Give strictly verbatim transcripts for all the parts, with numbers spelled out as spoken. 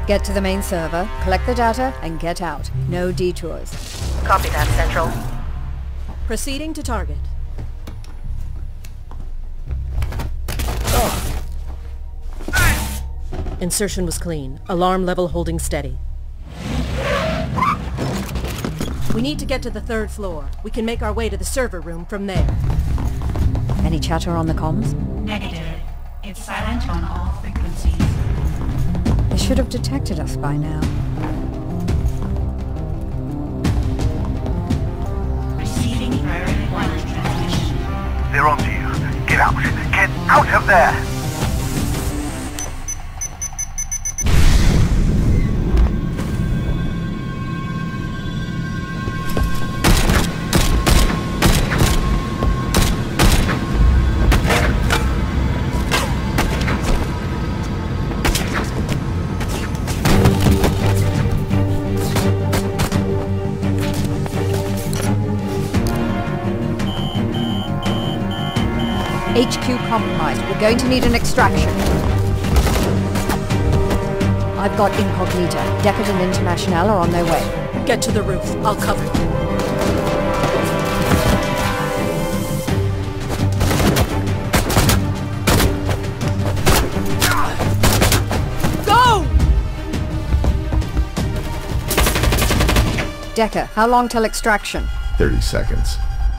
Get to the main server, collect the data, and get out. No detours. Copy that, Central. Proceeding to target. Insertion was clean. Alarm level holding steady. We need to get to the third floor. We can make our way to the server room from there. Any chatter on the comms? Negative. It's silent on all frequencies. They should have detected us by now. Receiving priority one transmission. They're onto you. Get out. Get out of there! H Q compromised. We're going to need an extraction. I've got Incognita. Deckard and International are on their way. Get to the roof. I'll cover you. Go! Decker, how long till extraction? thirty seconds.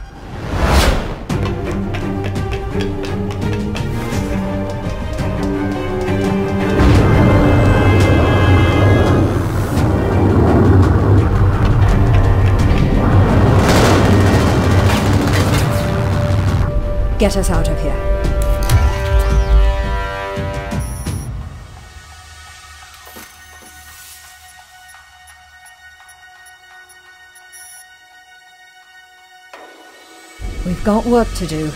Get us out of here. We've got work to do.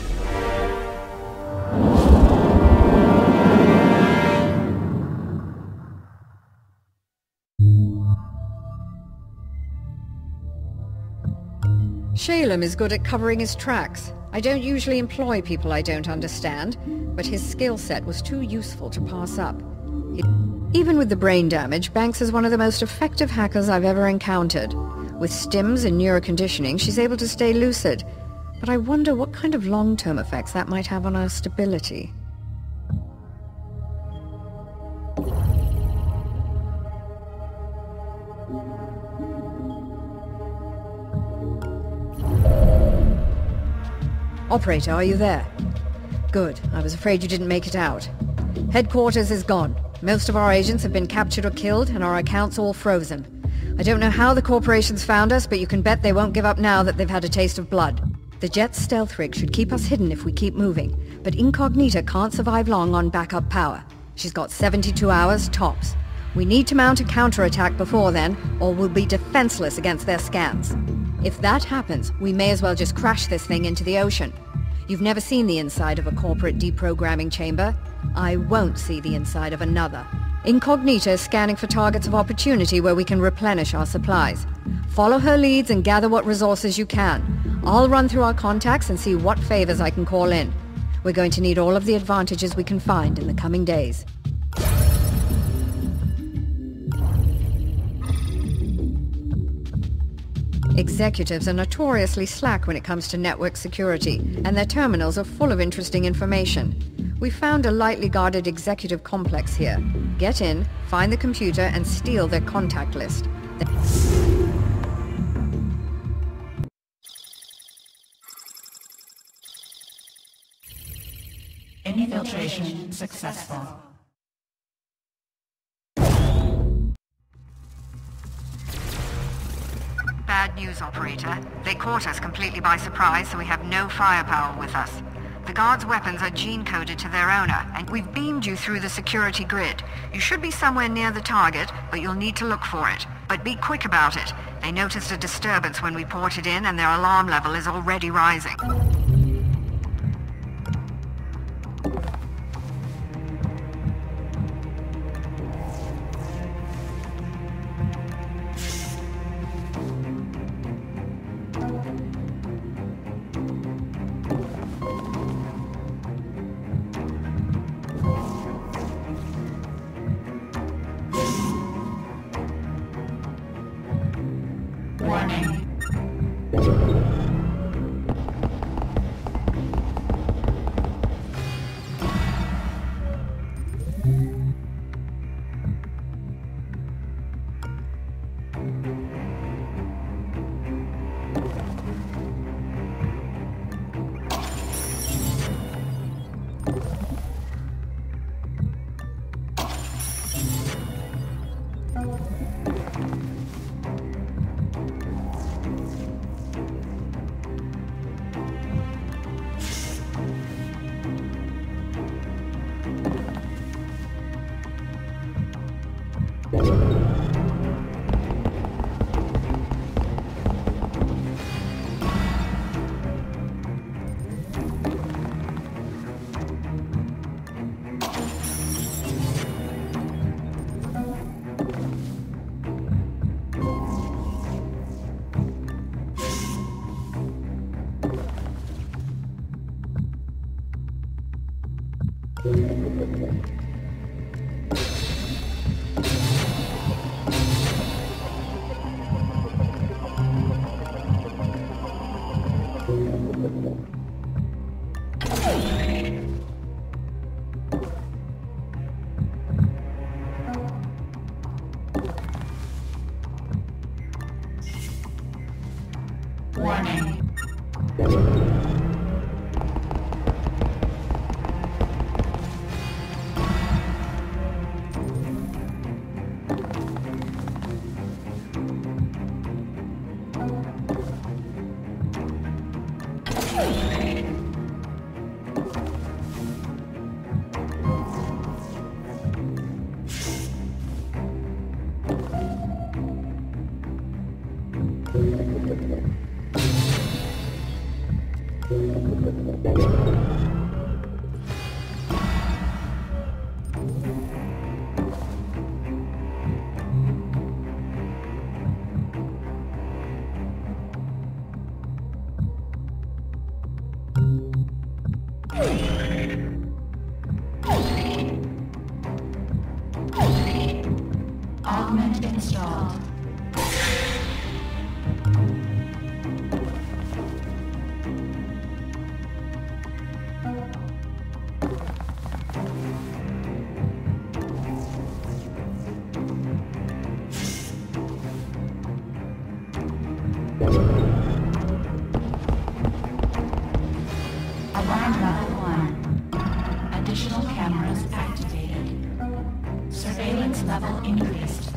Shalem is good at covering his tracks. I don't usually employ people I don't understand, but his skill set was too useful to pass up. He... Even with the brain damage, Banks is one of the most effective hackers I've ever encountered. With stims and neuroconditioning, she's able to stay lucid. But I wonder what kind of long-term effects that might have on our stability. Operator, are you there? Good. I was afraid you didn't make it out. Headquarters is gone. Most of our agents have been captured or killed, and our accounts all frozen. I don't know how the corporations found us, but you can bet they won't give up now that they've had a taste of blood. The Jet's stealth rig should keep us hidden if we keep moving, but Incognita can't survive long on backup power. She's got seventy-two hours, tops. We need to mount a counterattack before then, or we'll be defenseless against their scans. If that happens, we may as well just crash this thing into the ocean. You've never seen the inside of a corporate deprogramming chamber. I won't see the inside of another. Incognita is scanning for targets of opportunity where we can replenish our supplies. Follow her leads and gather what resources you can. I'll run through our contacts and see what favors I can call in. We're going to need all of the advantages we can find in the coming days. Executives are notoriously slack when it comes to network security, and their terminals are full of interesting information. We found a lightly guarded executive complex here. Get in, find the computer, and steal their contact list. Infiltration successful. Bad news, Operator. They caught us completely by surprise, so we have no firepower with us. The guards' weapons are gene-coded to their owner, and we've beamed you through the security grid. You should be somewhere near the target, but you'll need to look for it. But be quick about it. They noticed a disturbance when we ported in, and their alarm level is already rising. You Augment installed. Alarm level one. Additional cameras activated. Surveillance level increased.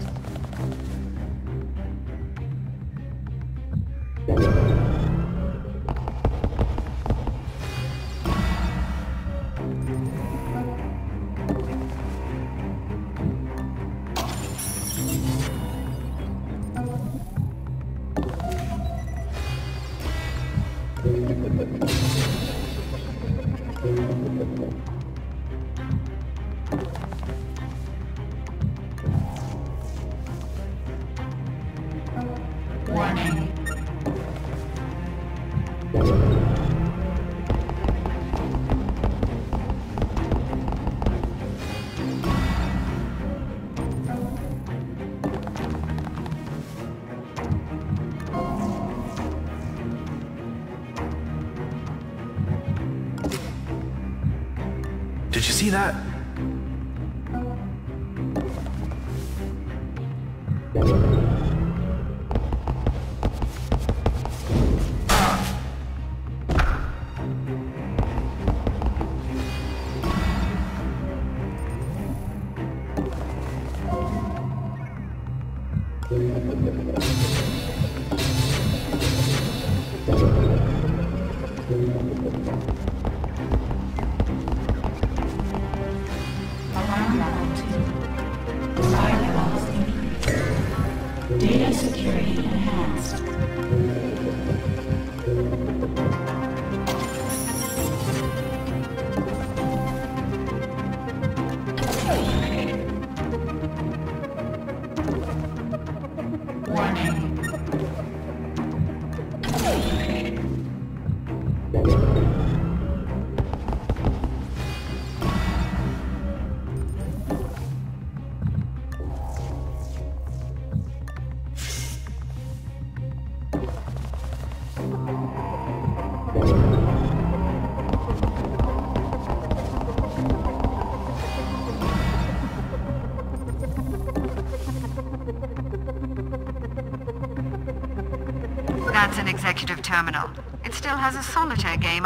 Warning. Did you see that? Alarm level two. Firewalls increased. Data security enhanced. Warning. That's an executive terminal. It still has a solitaire game.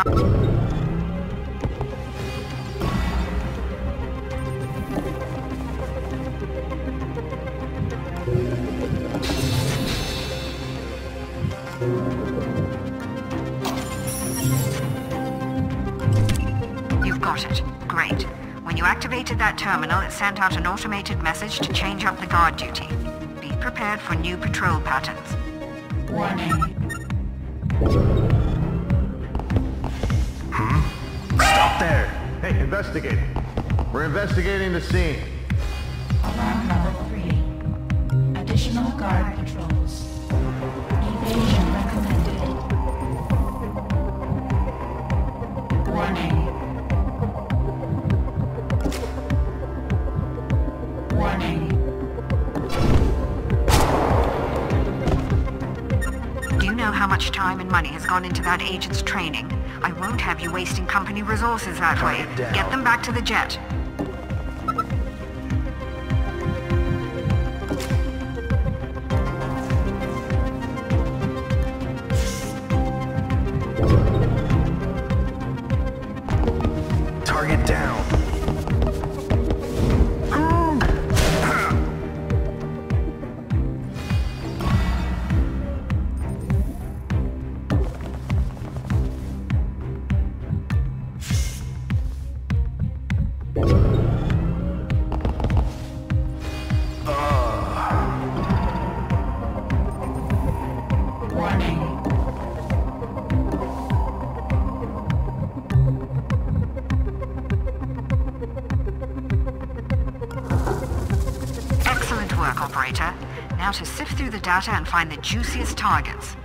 You've got it. Great. When you activated that terminal, it sent out an automated message to change up the guard duty. Be prepared for new patrol patterns. Warning. Stop there! Hey, investigating. We're investigating the scene. Alarm level three. Additional guard patrols. Evasion recommended. Warning. gone into that agent's training. I won't have you wasting company resources that Calm way. it down. Get them back to the jet. Target down. Warning. Excellent work, operator. Now to sift through the data and find the juiciest targets.